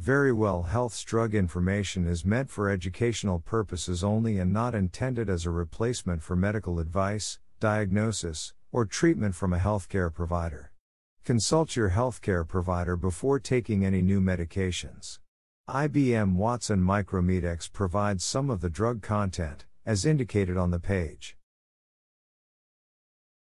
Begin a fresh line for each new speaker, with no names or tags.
Verywell Health's drug information is meant for educational purposes only and not intended as a replacement for medical advice, diagnosis, or treatment from a healthcare provider. Consult your healthcare provider before taking any new medications. IBM Watson Micromedex provides some of the drug content, as indicated on the page.